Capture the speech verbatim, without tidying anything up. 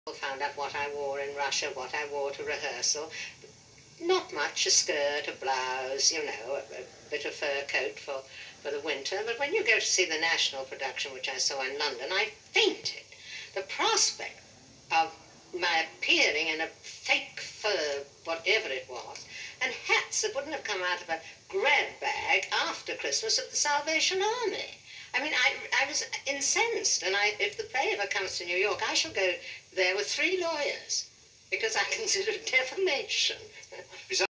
Found out what I wore in Russia, what I wore to rehearsal. Not much, a skirt, a blouse, you know, a, a bit of fur coat for, for the winter. But when you go to see the national production, which I saw in London, I fainted. The prospect of my appearing in a fake fur, whatever it was, and hats that wouldn't have come out of a grab bag after Christmas of the Salvation Army. I mean, I, I was incensed, and I, if the play ever comes to New York, I shall go there with three lawyers, because I consider it defamation.